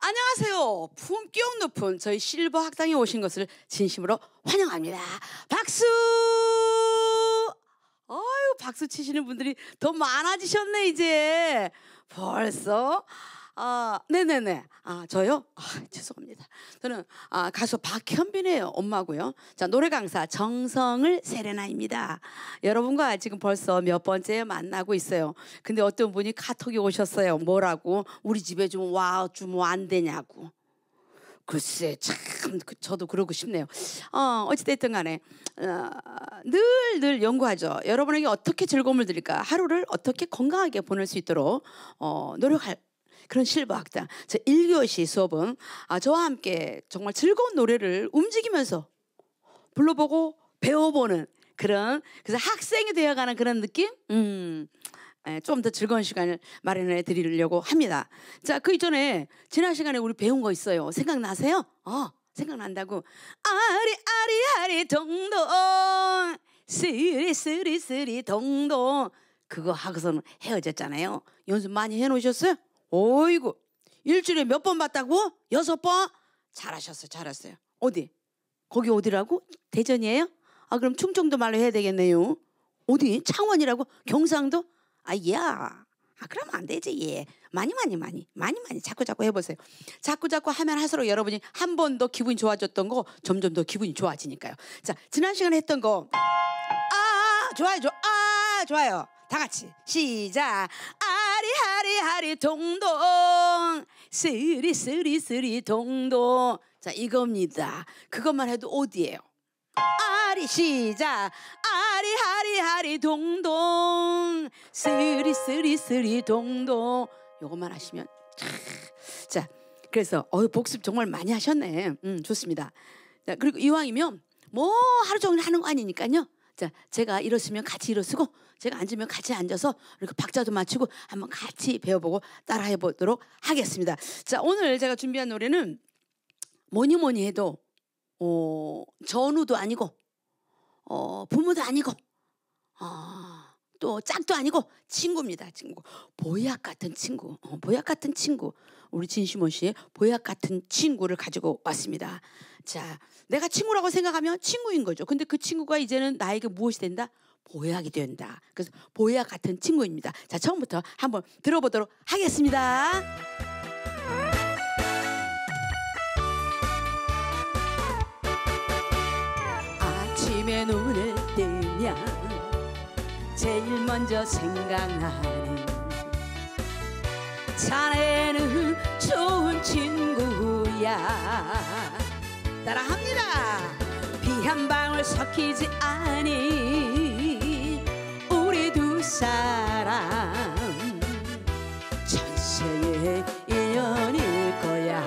안녕하세요. 품격 높은 저희 실버 학당에 오신 것을 진심으로 환영합니다. 박수! 아유, 박수 치시는 분들이 더 많아지셨네, 이제. 벌써. 네네네. 저요? 죄송합니다. 저는 가수 박현빈의 엄마고요. 자, 노래 강사 정성을 세레나입니다. 여러분과 지금 벌써 몇 번째 만나고 있어요. 근데 어떤 분이 카톡이 오셨어요. 뭐라고? 우리 집에 좀 와, 좀 안 되냐고. 글쎄, 참, 저도 그러고 싶네요. 어찌됐든 간에, 늘 연구하죠. 여러분에게 어떻게 즐거움을 드릴까? 하루를 어떻게 건강하게 보낼 수 있도록, 노력할 그런 실버 학당. 저 1교시 수업은, 저와 함께 정말 즐거운 노래를 움직이면서 불러보고 배워보는 그래서 학생이 되어가는 그런 느낌? 좀 더 즐거운 시간을 마련해 드리려고 합니다. 자, 그 이전에 지난 시간에 우리 배운 거 있어요. 생각나세요? 생각난다고. 아리 동동 쓰리 동동 그거 하고서는 헤어졌잖아요. 연습 많이 해놓으셨어요? 어이구, 일주일에 몇 번 봤다고? 6번? 잘했어요. 어디? 거기 어디라고? 대전이에요? 그럼 충청도 말로 해야 되겠네요. 어디? 창원이라고? 경상도? 그러면 안 되지. 예. 많이 자꾸 해보세요. 자꾸 하면 할수록 여러분이 한 번 더 기분이 좋아졌던 거 점점 더 기분이 좋아지니까요. 자, 지난 시간에 했던 거 좋아요. 다 같이 시작. 아리 동동 쓰리 동동. 자, 이겁니다. 그것만 해도 어디예요? 시작. 아리 동동 쓰리 동동. 요것만 하시면 자, 그래서 복습 정말 많이 하셨네. 좋습니다. 자, 그리고 이왕이면 뭐 하루 종일 하는 거 아니니까요. 자, 제가 일었으면 같이 일어서고 제가 앉으면 같이 앉아서 이렇게 박자도 맞추고 한번 같이 배워보고 따라해 보도록 하겠습니다. 자, 오늘 제가 준비한 노래는 뭐니 해도 전우도 아니고 부모도 아니고 또 짝도 아니고 친구입니다. 친구. 보약 같은 친구. 우리 진심원 씨의 보약 같은 친구를 가지고 왔습니다. 자, 내가 친구라고 생각하면 친구인 거죠. 근데 그 친구가 이제는 나에게 무엇이 된다? 보약이 된다. 그래서 보약 같은 친구입니다. 자, 처음부터 한번 들어보도록 하겠습니다. 아침에 눈을 뜨면 제일 먼저 생각나는 자네는 좋은 친구야. 따라합니다. 비 한 방울 섞이지 않은 우리 두 사람 천세의 인연일 거야.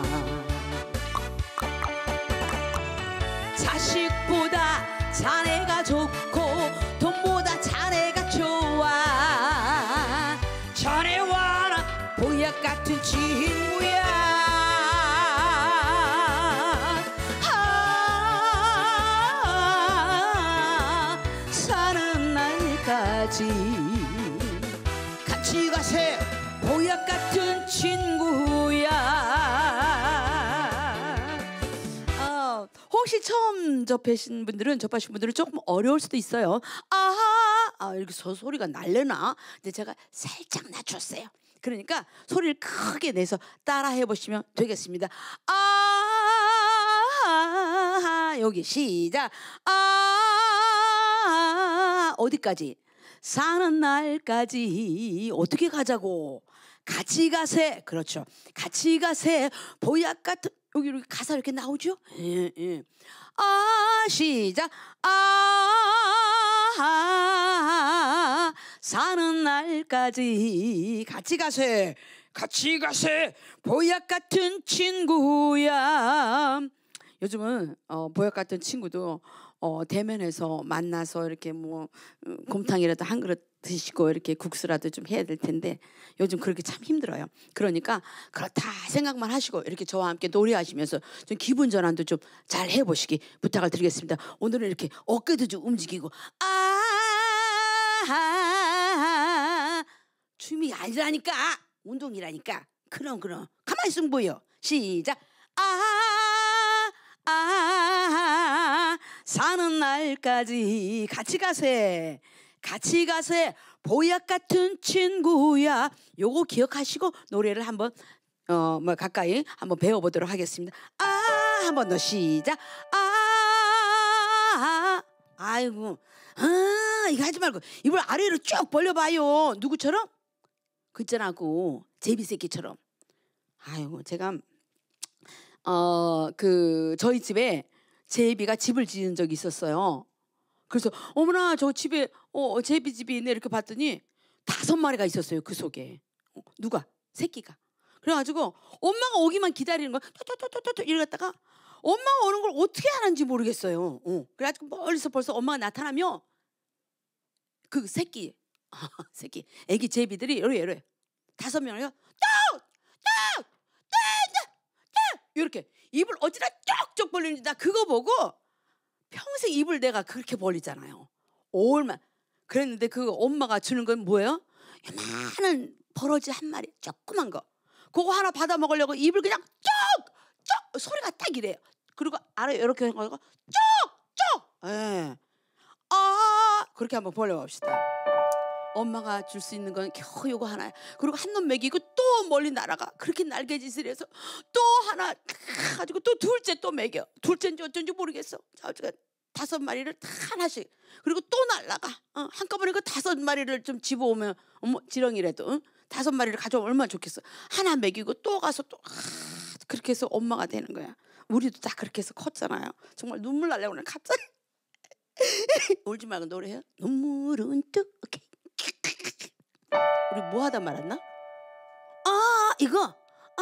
자식보다 자네가 좋고 돈보다 자네가 좋아. 자네와 나 보약 같은 친구야. 사는 날까지 같이 가세. 보약 같은 친구야. 혹시 처음 접하신 분들은 조금 어려울 수도 있어요. 이렇게 소리가 날려나? 근데 제가 살짝 낮췄어요. 그러니까 소리를 크게 내서 따라 해보시면 되겠습니다. 여기 시작. 어디까지? 사는 날까지. 어떻게 가자고? 같이 가세. 그렇죠. 같이 가세. 보약 같은. 여기 가사 이렇게 나오죠? 예. 시작. 사는 날까지 같이 가세. 보약 같은 친구야. 요즘은 보약 같은 친구도 대면에서 만나서 이렇게 뭐 곰탕이라도 한 그릇 드시고 이렇게 국수라도 좀 해야 될 텐데 요즘 그렇게 참 힘들어요. 그러니까 그렇다 생각만 하시고 이렇게 저와 함께 노래하시면서 좀 기분 전환도 좀 잘 해보시기 부탁을 드리겠습니다. 오늘은 이렇게 어깨도 좀 움직이고 춤이 아니라니까 운동이라니까. 그럼 가만 최고의 승부요. 시작. 사는 날까지 같이 가세. 같이 가세. 보약 같은 친구야. 요거 기억하시고 노래를 한번 가까이 한번 배워보도록 하겠습니다. 한 번 더 시작. 아이고, 이거 하지 말고 입을 아래로 쭉 벌려봐요. 누구처럼? 그 있잖아고 제비새끼처럼. 아이고, 제가 저희 집에 제비가 집을 지은 적이 있었어요. 그래서 어머나 저 집에 제비 집이 있네 이렇게 봤더니 5마리가 있었어요. 그 속에. 누가? 새끼가. 그래가지고 엄마가 오기만 기다리는 거야. 토토토토토 이러다가 엄마가 오는 걸 어떻게 하는지 모르겠어요. 그래가지고 멀리서 벌써 엄마가 나타나면 그 새끼 애기 제비들이 이래 5명이요. 이렇게 입을 어찌나 쪽쪽 벌리는지 나 그거 보고 평생 입을 내가 그렇게 벌리잖아요. 얼마 그랬는데 그 엄마가 주는 건 뭐예요? 요만한 버러지 한 마리 조그만 거. 그거 하나 받아 먹으려고 입을 그냥 쩍쩍 소리가 딱 이래요. 그리고 아래 이렇게 해가지고 쪽쪽. 예. 그렇게 한번 벌려봅시다. 엄마가 줄 수 있는 건 겨우 요거 하나야. 그리고 한 놈 먹이고 또 멀리 날아가. 그렇게 날개짓을 해서 또 하나 가지고 또 둘째 또 먹여. 둘째인지 어쩐지 모르겠어. 자, 5마리를 다 하나씩. 그리고 또 날아가. 한꺼번에 그 5마리를 좀 집어오면 지렁이라도 5마리를 가져오면 얼마나 좋겠어. 하나 먹이고 또 가서 또 그렇게 해서 엄마가 되는 거야. 우리도 다 그렇게 해서 컸잖아요. 정말 눈물 나려고 그래 갑자기. 울지 말고 노래해요. 눈물은 뚝. 우리 뭐 하다 말았나? 이거.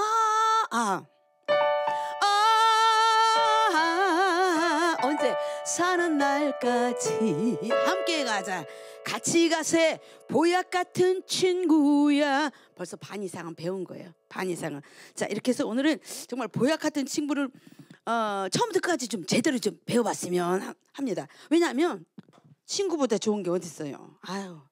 언제 사는 날까지 함께 가자. 같이 가세. 보약 같은 친구야. 벌써 반 이상은 배운 거예요. 반 이상은. 자, 이렇게 해서 오늘은 정말 보약 같은 친구를 처음부터 끝까지 좀 제대로 좀 배워봤으면 합니다. 왜냐하면 친구보다 좋은 게 어디 있어요. 아유.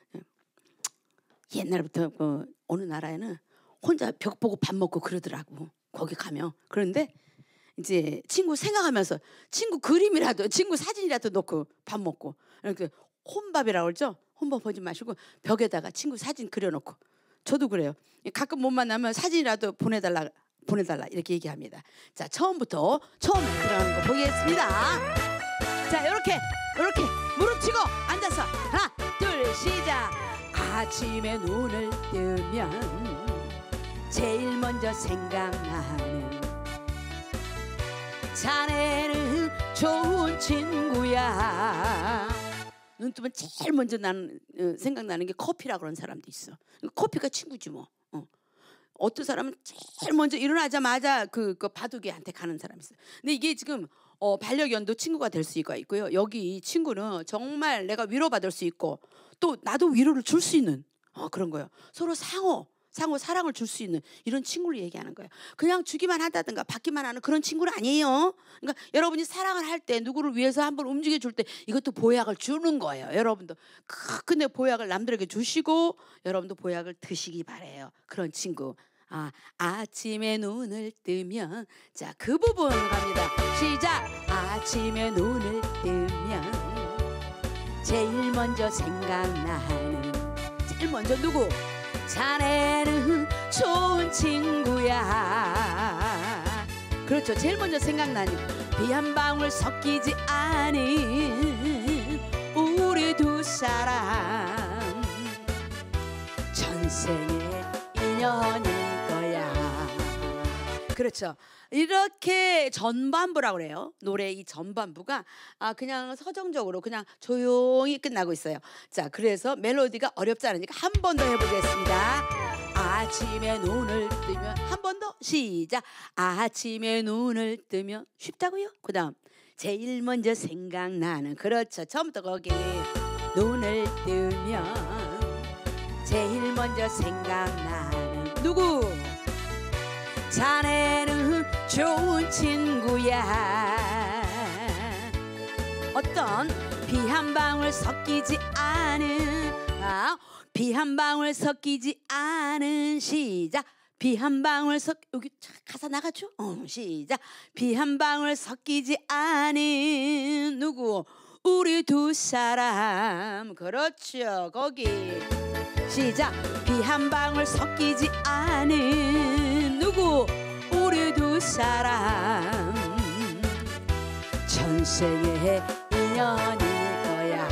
옛날부터 어느 나라에는 혼자 벽 보고 밥 먹고 그러더라고. 거기 가면. 그런데 이제 친구 생각하면서 친구 그림이라도 친구 사진이라도 놓고 밥 먹고 이렇게 혼밥이라고 그러죠. 혼밥 하지 마시고 벽에다가 친구 사진 그려놓고. 저도 그래요. 가끔 못 만나면 사진이라도 보내달라 이렇게 얘기합니다. 자, 처음에 들어가는 거 보겠습니다. 자, 이렇게 무릎 치고 앉아서 하나 둘 시작. 아침에 눈을 뜨면 제일 먼저 생각나는 자네는 좋은 친구야. 눈 뜨면 제일 먼저 생각나는 게 커피라고 그러는 사람도 있어. 커피가 친구지 뭐. 어떤 사람은 제일 먼저 일어나자마자 그 바둑이한테 가는 사람이 있어요. 근데 이게 지금 반려견도 친구가 될 수가 있고요. 여기 이 친구는 정말 내가 위로받을 수 있고 또 나도 위로를 줄 수 있는 그런 거예요. 서로 상호 사랑을 줄 수 있는 이런 친구를 얘기하는 거예요. 그냥 주기만 한다든가 받기만 하는 그런 친구는 아니에요. 그러니까 여러분이 사랑을 할 때 누구를 위해서 한번 움직여 줄 때 이것도 보약을 주는 거예요. 여러분도 근데 보약을 남들에게 주시고 여러분도 보약을 드시기 바래요. 그런 친구. 아침에 눈을 뜨면 자, 그 부분 갑니다. 시작. 아침에 눈을 뜨면 제일 먼저 생각나는 제일 먼저 누구? 자네는 좋은 친구야. 그렇죠. 제일 먼저 생각나는 비 한 방울 섞이지 않은 우리 두 사람 전생의 인연일 거야. 그렇죠. 이렇게 전반부라고 그래요. 노래 이 전반부가 그냥 서정적으로 그냥 조용히 끝나고 있어요. 자, 그래서 멜로디가 어렵지 않으니까 한 번 더 해보겠습니다. 아침에 눈을 뜨면 한 번 더 시작. 아침에 눈을 뜨면 쉽다고요? 그 다음 제일 먼저 생각나는 그렇죠. 처음부터 거기 눈을 뜨면 제일 먼저 생각나는 누구? 자네는 좋은 친구야. 어떤 비 한 방울 섞이지 않은 비 한 방울 섞이지 않은 시작. 비 한 방울 여기 가사 나가죠? 시작. 비 한 방울 섞이지 않은 누구? 우리 두 사람. 그렇죠. 거기 시작. 비 한 방울 섞이지 않은 누구? 우리 두 사람. 전생의 인연일 거야.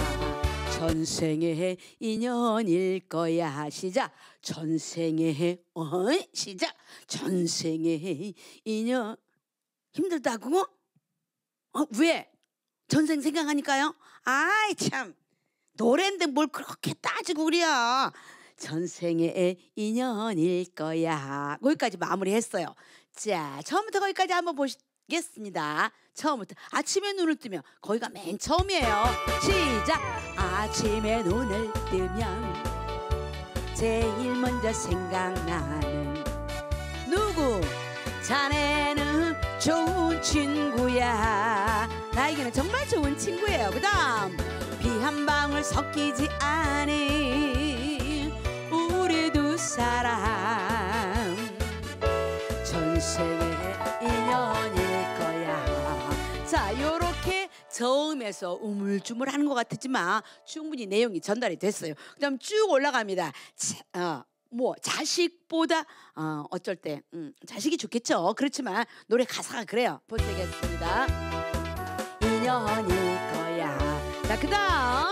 전생의 인연일 거야. 시작. 전생의 시작. 전생의 인연. 힘들다고? 왜? 전생 생각하니까요? 아이 참, 노래인데 뭘 그렇게 따지고 그래요. 전생의 인연일 거야. 거기까지 마무리했어요. 자, 처음부터 거기까지 한번 보시겠습니다. 처음부터. 아침에 눈을 뜨면 거기가 맨 처음이에요. 시작. 아침에 눈을 뜨면 제일 먼저 생각나는 누구? 자네는 좋은 친구야. 나에게는 정말 좋은 친구예요. 그 다음 비 한 방울 섞이지 않은 우리 두 사람. 전생의 인연일 거야. 자, 요렇게 저음에서 우물쭈물하는 것 같았지만 충분히 내용이 전달이 됐어요. 그 다음 쭉 올라갑니다. 자식보다 어쩔 때 자식이 좋겠죠. 그렇지만 노래 가사가 그래요. 보시겠습니다. 인연일 거야. 자, 그다음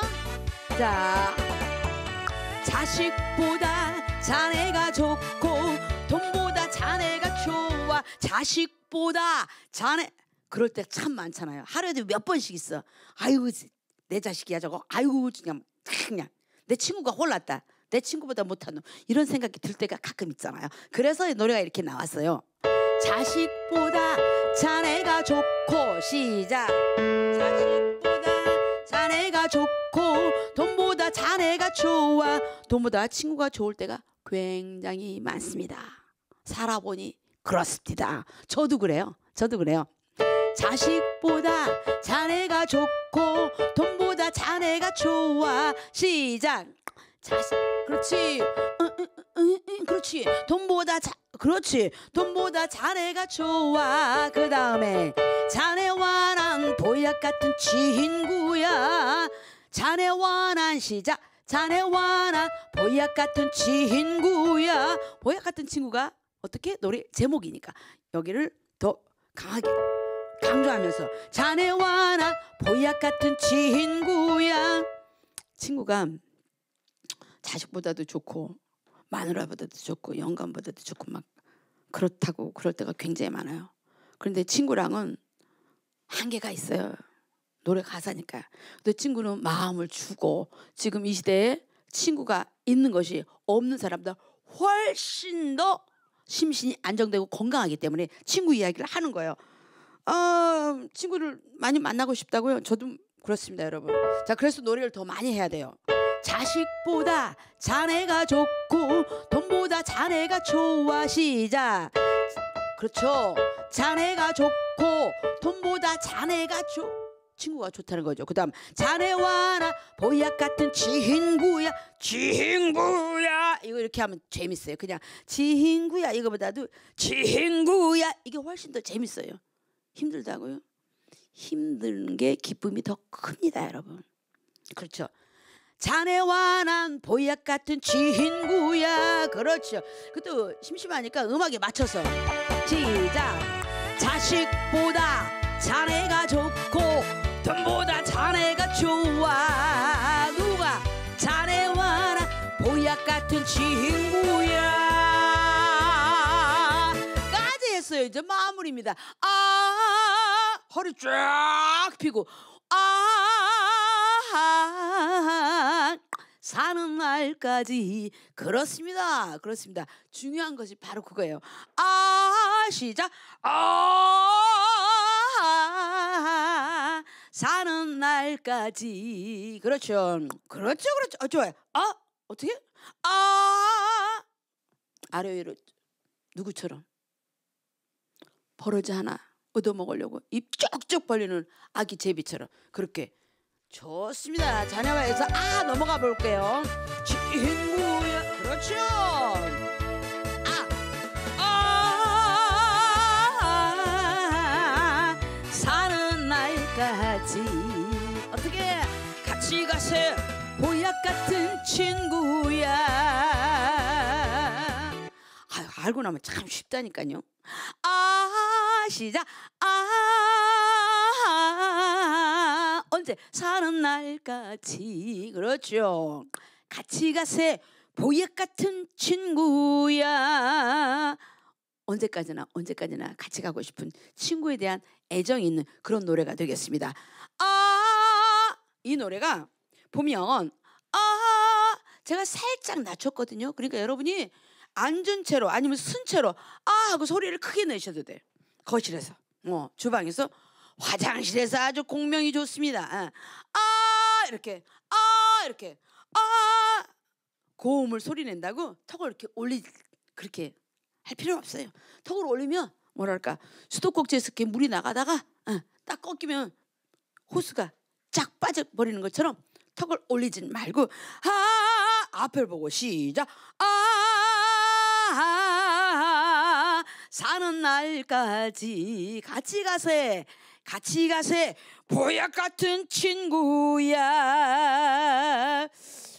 자식보다 자네가 좋고 돈보다 자네가 좋아. 자식보다 자네. 그럴 때 참 많잖아요. 하루에도 몇 번씩 있어. 아이고 내 자식이야 저거. 아이고 그냥 내 친구가 홀랐다. 내 친구보다 못한 놈. 이런 생각이 들 때가 가끔 있잖아요. 그래서 노래가 이렇게 나왔어요. 자식보다 자네가 좋고. 시작. 자식보다 자네가 좋고 돈보다 자네가 좋아. 돈보다 친구가 좋을 때가 굉장히 많습니다. 살아보니 그렇습니다. 저도 그래요. 자식보다 자네가 좋고 돈보다 자네가 좋아. 시작. 그렇지. 그렇지. 돈보다 자네가 좋아. 그 다음에 자네와 난 보약 같은 친구야. 자네와 난 시작. 자네와 난 보약 같은 친구야. 보약 같은 친구가 어떻게? 노래 제목이니까 여기를 더 강하게 강조하면서 자네와 난 보약 같은 친구야. 친구가 자식보다도 좋고 마누라보다도 좋고 영감보다도 좋고 막 그렇다고 그럴 때가 굉장히 많아요. 그런데 친구랑은 한계가 있어요. 노래 가사니까. 근데 친구는 마음을 주고 지금 이 시대에 친구가 있는 것이 없는 사람보다 훨씬 더 심신이 안정되고 건강하기 때문에 친구 이야기를 하는 거예요. 친구를 많이 만나고 싶다고요? 저도 그렇습니다, 여러분. 자, 그래서 노래를 더 많이 해야 돼요. 자식보다 자네가 좋고 돈보다 자네가 좋아. 시작. 그렇죠. 자네가 좋고 돈보다 자네가 친구가 좋다는 거죠. 그 다음 자네와 나 보약 같은 친구야. 이거 이렇게 하면 재밌어요. 그냥 친구야 이거보다도 친구야 이게 훨씬 더 재밌어요. 힘들다고요? 힘든 게 기쁨이 더 큽니다, 여러분. 그렇죠. 자네와 난 보약 같은 친구야. 그렇죠. 그것도 심심하니까 음악에 맞춰서 시작. 자식보다 자네가 좋고 돈보다 자네가 좋아. 누가? 자네와 난 보약 같은 친구야. 까지 했어요. 이제 마무리입니다. 허리 쫙 펴고 사는 날까지. 그렇습니다. 중요한 것이 바로 그거예요. 시작. 사는 날까지. 그렇죠. 좋아요. 어떻게? 아래 위로 누구처럼 버러지 하나 얻어먹으려고 입 쭉쭉 벌리는 아기 제비처럼 그렇게. 좋습니다. 자녀와에서 넘어가 볼게요. 친구야. 그렇죠. 가세 보약 같은 친구야. 아유, 알고 나면 참 쉽다니까요. 시작. 언제 사는 날까지. 그렇죠. 같이 가세 보약 같은 친구야. 언제까지나 같이 가고 싶은 친구에 대한 애정이 있는 그런 노래가 되겠습니다. 이 노래가 보면 제가 살짝 낮췄거든요. 그러니까 여러분이 앉은 채로 아니면 쓴 채로 하고 소리를 크게 내셔도 돼요. 거실에서, 주방에서, 화장실에서 아주 공명이 좋습니다. 이렇게 이렇게 고음을 소리 낸다고 턱을 이렇게 그렇게 할 필요는 없어요. 턱을 올리면 뭐랄까 수도꼭지에서 이렇게 물이 나가다가 딱 꺾이면 호스가 쫙 빠져버리는 것처럼 턱을 올리진 말고 앞을 보고 시작. 사는 날까지 같이 가세 보약 같은 친구야.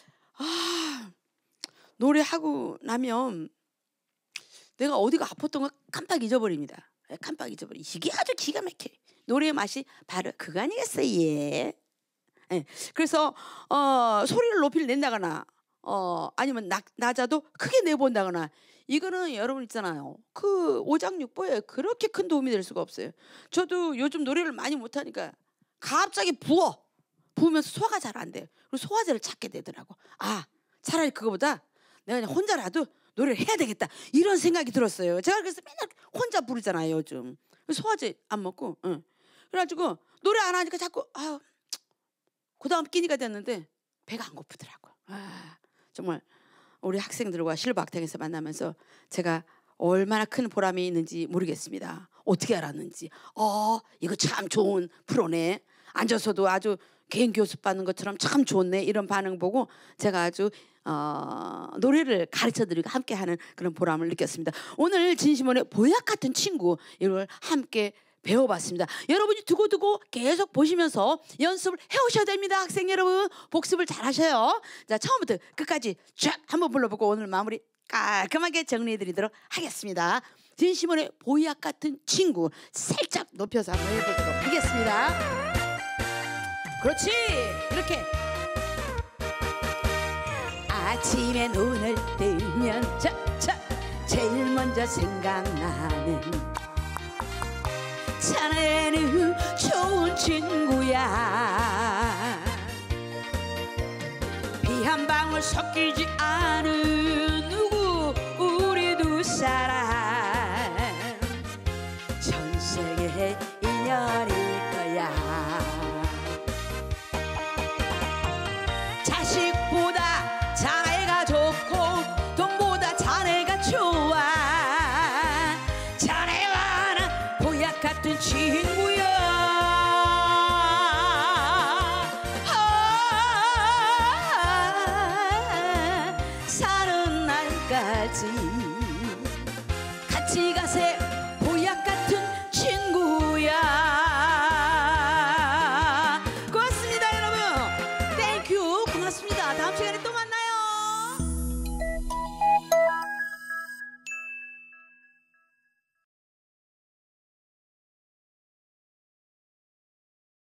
노래하고 나면 내가 어디가 아팠던 거 깜빡 잊어버립니다. 깜빡 잊어버려. 이게 아주 기가 막혀. 노래의 맛이 바로 그거 아니겠어요? 예. 그래서 소리를 높이 낸다거나 아니면 낮아도 크게 내본다거나, 이거는 여러분 있잖아요. 그 오장육부에 그렇게 큰 도움이 될 수가 없어요. 저도 요즘 노래를 많이 못하니까 갑자기 부으면서 소화가 잘 안 돼요. 그리고 소화제를 찾게 되더라고. 차라리 그거보다 내가 그냥 혼자라도 노래를 해야 되겠다 이런 생각이 들었어요. 제가 그래서 맨날 혼자 부르잖아요 요즘. 소화제 안 먹고. 그래가지고 노래 안 하니까 자꾸 그 다음 끼니가 됐는데 배가 안 고프더라고요. 정말 우리 학생들과 실버학당에서 만나면서 제가 얼마나 큰 보람이 있는지 모르겠습니다. 어떻게 알았는지. 이거 참 좋은 프로네. 앉아서도 아주 개인 교습 받는 것처럼 참 좋네. 이런 반응 보고 제가 아주 노래를 가르쳐드리고 함께하는 그런 보람을 느꼈습니다. 오늘 진심원의 보약 같은 친구, 이걸 함께 배워봤습니다. 여러분이 두고두고 계속 보시면서 연습을 해오셔야 됩니다. 학생 여러분, 복습을 잘 하셔요. 자, 처음부터 끝까지 쫙 한번 불러보고 오늘 마무리 깔끔하게 정리해드리도록 하겠습니다. 진심원의 보약 같은 친구 살짝 높여서 한번 해보도록 하겠습니다. 그렇지, 이렇게. 아침에 눈을 뜨면 제일 먼저 생각나는 자네는 좋은 친구야. 비 한 방울 섞이지 않은 누구 우리 두 사람 전생의 인연일 거야. 자식보다 자네가 좋고 돈보다 자네가 좋아. 자네와 나 보약 같은 친구야. 사는 날까지 같이 가세